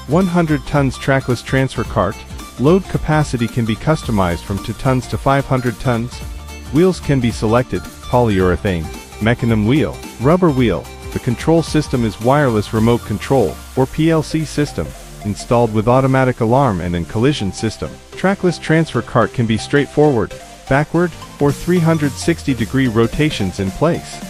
100 tons trackless transfer cart. Load capacity can be customized from 2 tons to 500 tons. Wheels can be selected: polyurethane, mechanism wheel, rubber wheel. The control system is wireless remote control, or PLC system, installed with automatic alarm and collision system. Trackless transfer cart can be straightforward, backward, or 360-degree rotations in place.